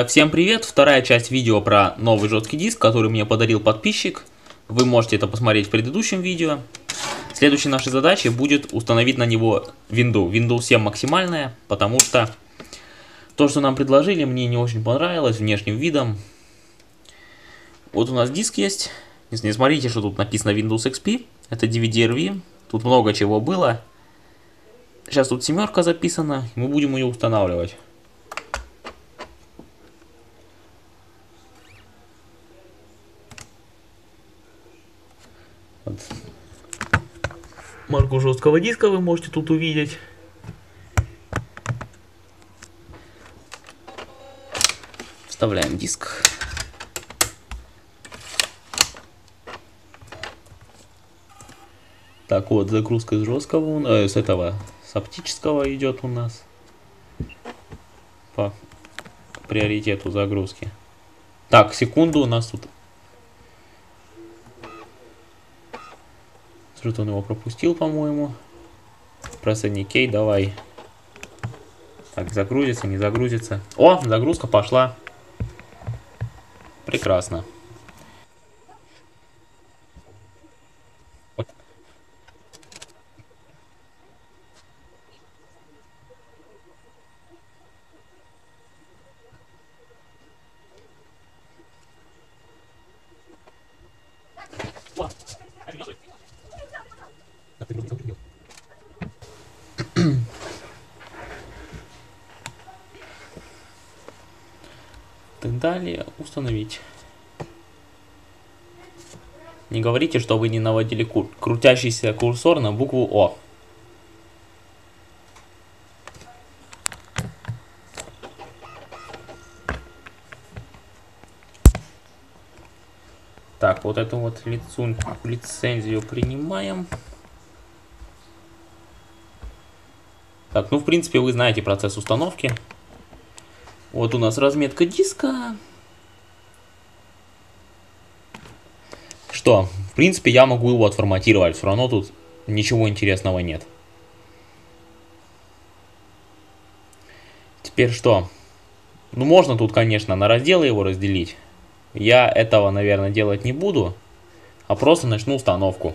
Всем привет! Вторая часть видео про новый жесткий диск, который мне подарил подписчик. Вы можете это посмотреть в предыдущем видео. Следующей нашей задачей будет установить на него винду. Windows 7 максимальная, потому что то, что нам предложили, мне не очень понравилось внешним видом. Вот у нас диск есть. Не смотрите, что тут написано Windows XP. Это DVD-RV. Тут много чего было. Сейчас тут семерка записана. Мы будем ее устанавливать. Вот. Марку жесткого диска вы можете тут увидеть. Вставляем диск. Так, вот загрузка с жесткого, с оптического идет у нас по приоритету загрузки. Так, секунду, у нас тут что-то он его пропустил, по-моему. Пресс кей, давай. Так, загрузится, не загрузится. О, загрузка пошла. Прекрасно. Далее установить. Не говорите, что вы не наводили крутящийся курсор на букву О. Так, вот эту вот лицензию принимаем. Так, ну в принципе вы знаете процесс установки. Вот у нас разметка диска. Что, в принципе я могу его отформатировать, все равно тут ничего интересного нет. Теперь что? Ну можно тут, конечно, на разделы его разделить. Я этого, наверное, делать не буду, а просто начну установку.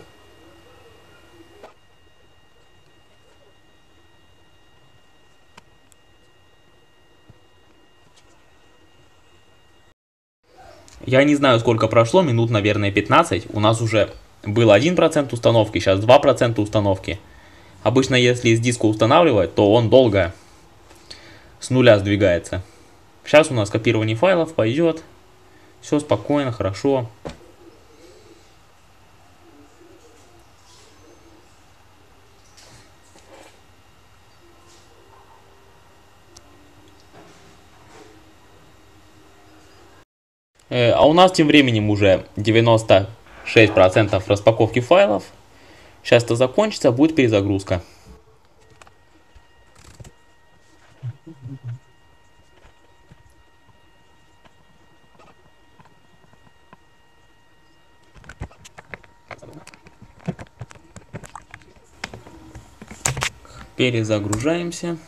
Я не знаю, сколько прошло, минут, наверное, 15. У нас уже был 1% установки, сейчас 2% установки. Обычно, если с диска устанавливать, то он долго с нуля сдвигается. Сейчас у нас копирование файлов пойдет. Все спокойно, хорошо. А у нас тем временем уже 96% распаковки файлов. Сейчас это закончится, будет перезагрузка. Перезагружаемся.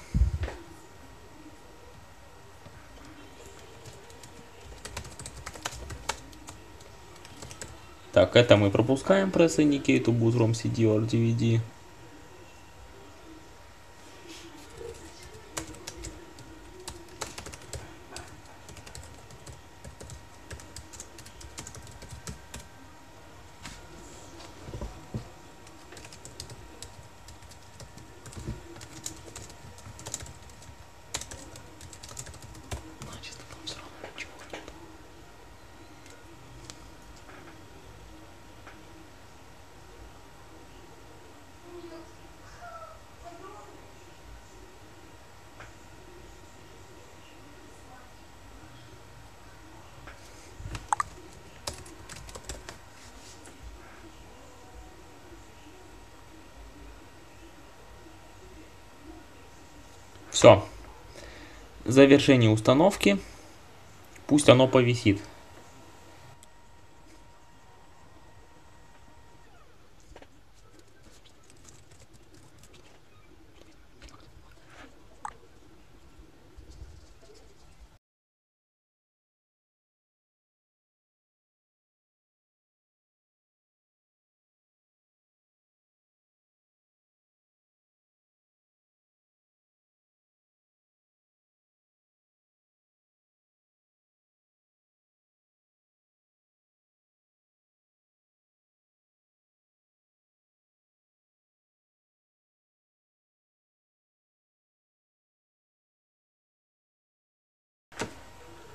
Так, это мы пропускаем, Press Indicate to boot from CD or DVD. Все. Завершение установки. Пусть оно повисит.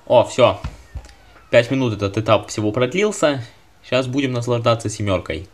О, все. 5 минут этот этап всего продлился. Сейчас будем наслаждаться семеркой.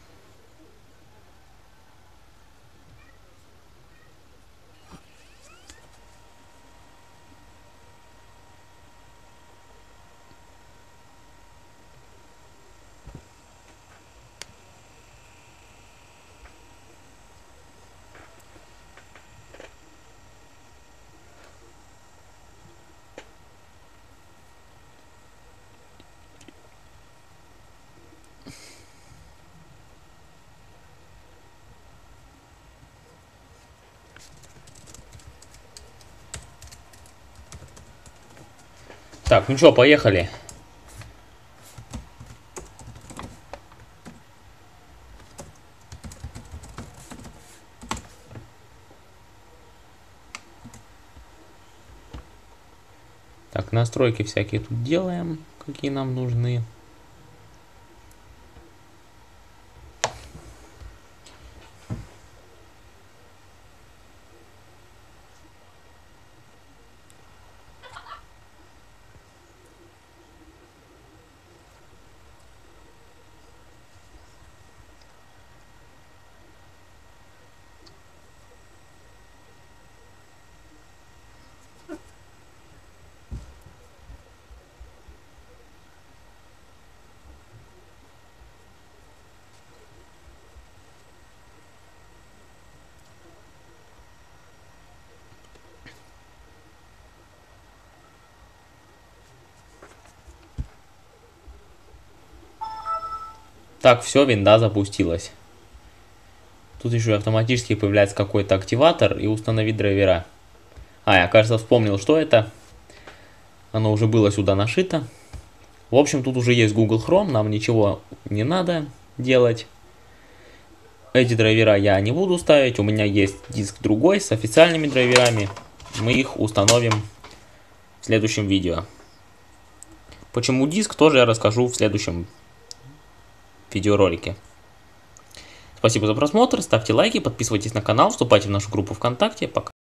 Так, ну что, поехали. Так, настройки всякие тут делаем, какие нам нужны. Так, все, винда запустилась. Тут еще автоматически появляется какой-то активатор и установить драйвера. Я, кажется, вспомнил, что это. Оно уже было сюда нашито. В общем, тут уже есть Google Chrome, нам ничего не надо делать. Эти драйвера я не буду ставить, у меня есть диск другой с официальными драйверами. Мы их установим в следующем видео. Почему диск, тоже я расскажу в следующем видеоролике. Спасибо за просмотр, ставьте лайки, подписывайтесь на канал, вступайте в нашу группу ВКонтакте. Пока.